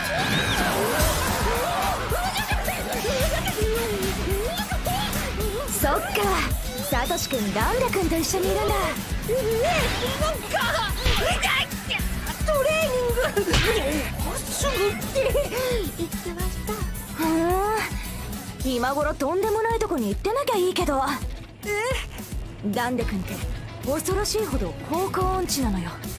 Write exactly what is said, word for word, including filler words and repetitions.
そっか、サトシ君ランデ君と一緒にいるんだ。ええ、なんかトレーニングファッションって言ってました。ふーん、今頃とんでもないとこに行ってなきゃいいけど。えランデ君って恐ろしいほど方向音痴なのよ。